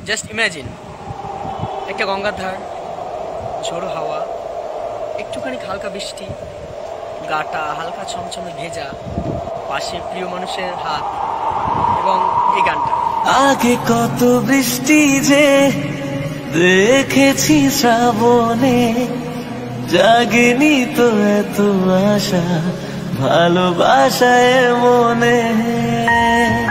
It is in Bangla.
জাস্ট ইমাজিন একটা গঙ্গার ধার, ঝোড়ো হাওয়া, একটুখানি হালকা বৃষ্টি, গাটা হালকা ছমছমে ভেজা, পাশে প্রিয় মানুষের হাত এবং এই গানটা। আগে কত বৃষ্টি যে দেখেছি শ্রাবণে, জাগেনি তো এত আশা ভালোবাসায় মনে।